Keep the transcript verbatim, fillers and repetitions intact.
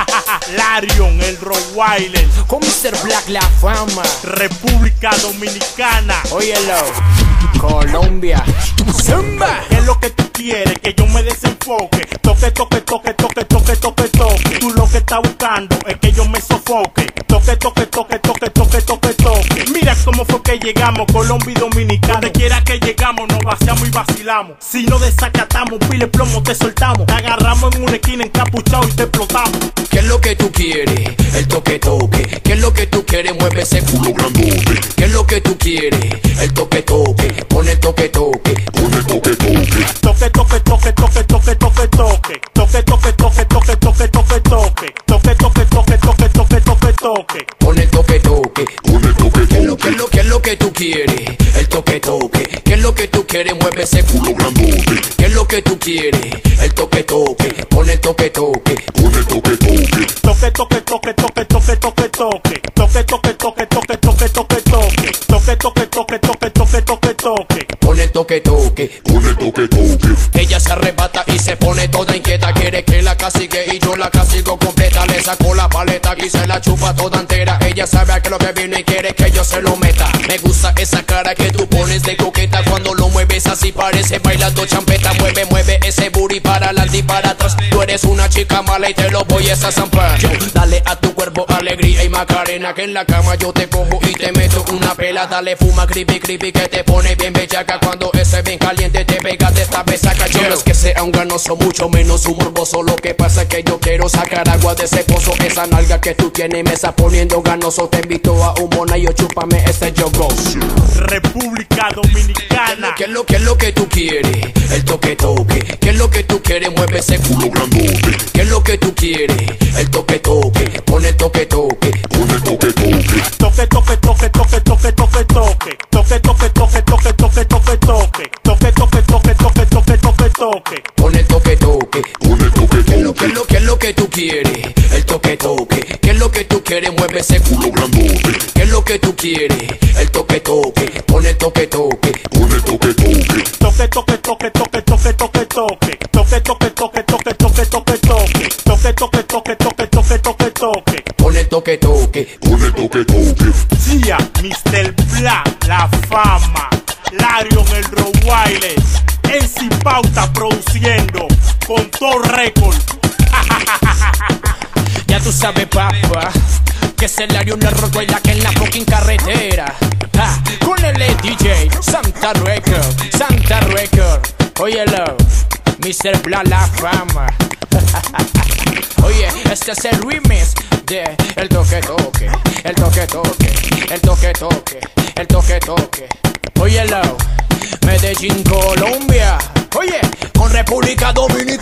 Larion, el Rottweiler. Con mister Black la fama. República Dominicana. Óyelo, Colombia. Zumba. ¿Qué es lo que tú quieres? Que yo me desenfoque. Toque, toque, toque, toque, toque, toque, toque. Tú lo que estás buscando es que yo me sofoque. Toque, toque, toque, toque, toque, toque, toque. Mira cómo fue que llegamos, Colombia y Dominicana. Donde quiera que llegamos, nos vaciamos y vacilamos. Si no desacatamos, pile plomo, te soltamos. Te agarramos en una esquina encapuchado y te explotamos. ¿Qué es lo que tú quieres? El toque toque. ¿Qué es lo que tú quieres? Mueve ese culo grandote. ¿Qué es lo que tú quieres? El toque toque. Pon el toque toque. Pon el toque toque. Toque, toque, toque, toque, toque, toque, toque. Toque, toque, toque, toque, toque, toque, toque. Toque, toque, toque, toque, toque, toque, toque. Pon el toque toque. Pon el toque toque. ¿Qué es lo, qué es lo, qué es lo que tú quieres? El toque toque. ¿Qué es lo que tú quieres? Mueve ese culo grandote. ¿Qué es lo que tú quieres? El toque toque. Pon el toque toque. Pon el toque toque. Toque, toque, toque, toque, toque, toque, toque. Toque, toque, toque, toque, toque, toque, toque. Toque, toque, toque, toque, toque, toque, toque. Pon el toque toque. Pon el toque toque. Ella se arrebata y se pone toda inquieta. Quiere que la castigue y yo la castigo completa. Le saco la paleta y se la chupa toda entera. Ella sabe a que lo que viene y quiere que yo se lo meta. Me gusta esa cara que tú pones de coqueta. Cuando lo mueves así parece bailando champeta. Mueve, mueve ese booty para adelante y para atrás. Tú eres una chica mala y te lo voy a zampar. Dale a tu cuerpo alegría y macarena. Que en la cama yo te cojo y te meto una pela. Dale fuma creepy creepy que te pone bien bellaca. Cuando ese bien caliente te pega de esta besaca. Yo no es que sea un ganoso, mucho menos un morboso. Lo que pasa es que yo quiero sacar agua de ese pozo. Esa nalga que tú tienes me está poniendo ganoso. Te invito a un monayo, chúpame este yogo. República Dominicana. ¿Qué es lo, qué es lo que tú quieres? El toque toque. ¿Qué es lo que tú quieres? Mueve ese culo grandote. ¿Qué es lo que tú quieres? El toque toque. Pon el toque toque. Pon el toque toque. Toque, toque, toque, toque, toque, toque, toque. Toque, toque, toque, toque, toque, toque, toque. Toque, toque, toque, toque, toque, toque, toque. Pon el toque toque. Pon el toque toque. ¿Qué es lo, qué es lo, qué es lo que tú quieres? El toque toque. ¿Qué es lo que tú quieres? Mueve ese culo grandote. ¿Qué es lo que tú quieres? El toque toque. Pon el toque toque. Pon el toque toque. Toque, toque, toque, toque, toque, toque, toque. Toque, toque, toque, toque, toque, toque, toque. Toque, toque, toque, toque, toque, toque, toque. Pon el toque toque. Pon el toque toque. Yeah, mister Black, la fama. Larion, el Rottweiler. En Sin Pauta produciendo. Con todo récord. Ya tú sabes, papá, que es el Larion, el Rottweiler que en la fucking carretera. Ah, con el D J, Santa Record, Santa Record. Óyelo, mister Black la fama. Oye, este es el remix de El Toque Toque, El Toque Toque, El Toque Toque, El Toque Toque. Óyelo, Medellín, Colombia. Oye, con República Dominicana.